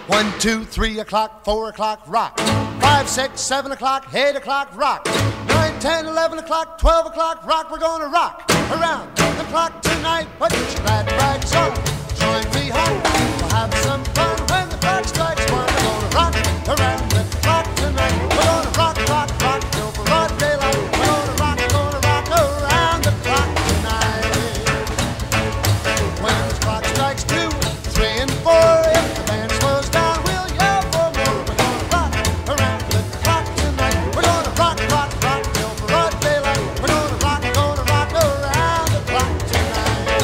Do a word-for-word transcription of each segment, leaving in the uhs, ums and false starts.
One, two, three o'clock, four o'clock, rock. Five, six, seven o'clock, eight o'clock, rock. Nine, ten, eleven o'clock, twelve o'clock, rock. We're gonna rock around the clock tonight. Put your glad rags on, join me home. We'll have some fun when the clock strikes one. We're gonna rock around the clock tonight. We're gonna rock, rock, rock till broad daylight. We're gonna rock, gonna rock around the clock tonight. When the clock strikes two, three, and four, if the band slows down, we'll yell for more. We're gonna rock around the clock tonight. We're gonna rock, rock, rock till broad daylight. We're gonna rock, gonna rock around the clock tonight.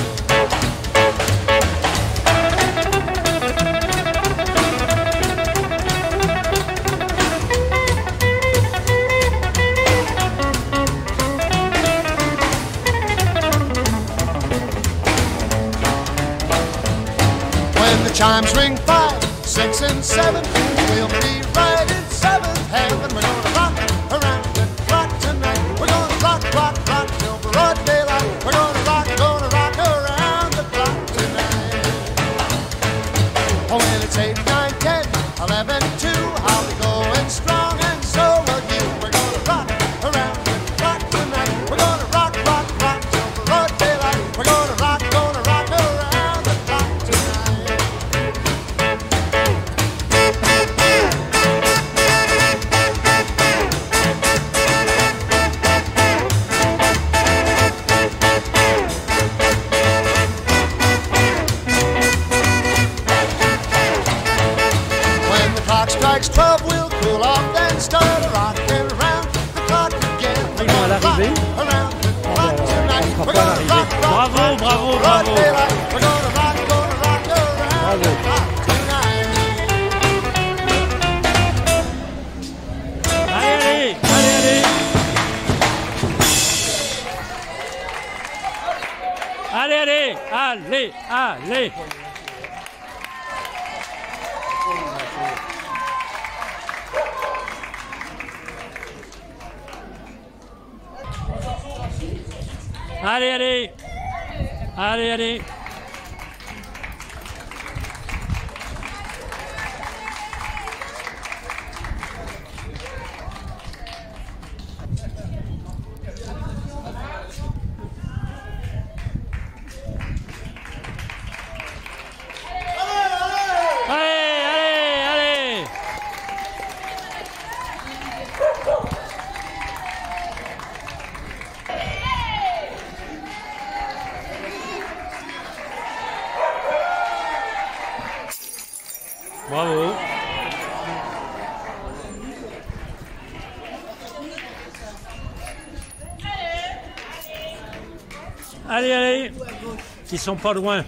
When the chimes ring five, six, and seven, we'll be right in seventh heaven. We're gonna rock around the clock tonight. We're gonna rock, rock, rock till broad daylight. We're gonna rock, gonna rock around the clock tonight. Oh, when it's eight, nine, ten, eleven, two, I'll be going strong, and so will you. We're gonna rock around the clock tonight. We're gonna rock, rock, rock till broad daylight. We're gonna rock, gonna rock around the clock tonight. When the clock strikes twelve, we'll cool off, then start rocking around the clock again. We're gonna rock around the clock tonight. We're gonna rock, rock, Bravo, rock bravo, till broad bravo. daylight. We're gonna rock, gonna rock around the clock tonight. Allez, allez, allez, allez. Allez, allez, allez, allez. Allez, allez. Allez, allez. Allez, allez, allez. Bravo. Allez, allez. Ils sont pas loin.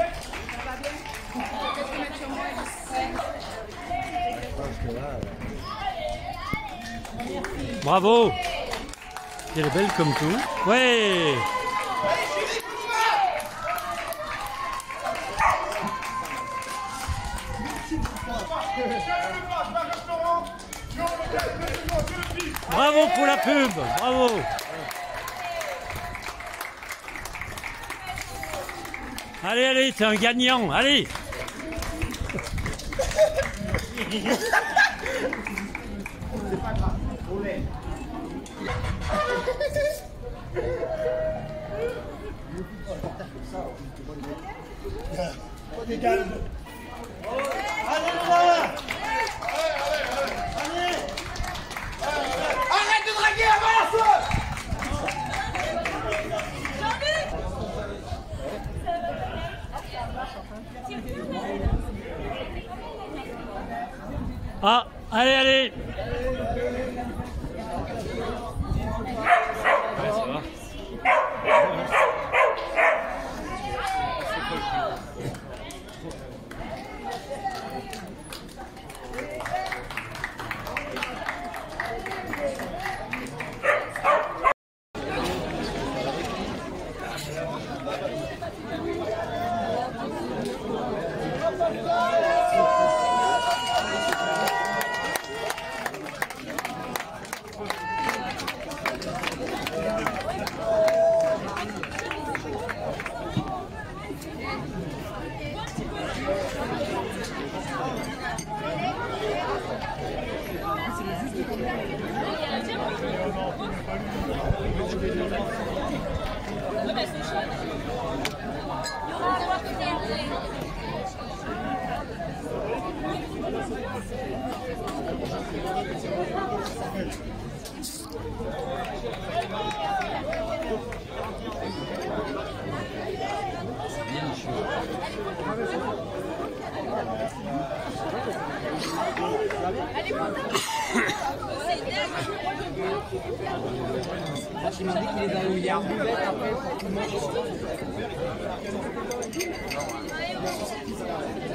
Bravo. Elle est belle comme tout. Ouais. Bravo pour la pub. Bravo. Allez, allez, t'es un gagnant. Allez. Arrête de draguer, avance! Ah, allez, allez. Ouais, ça va. Tu m'as dit qu'il est dans le milliard de bêtes après pour tout le monde.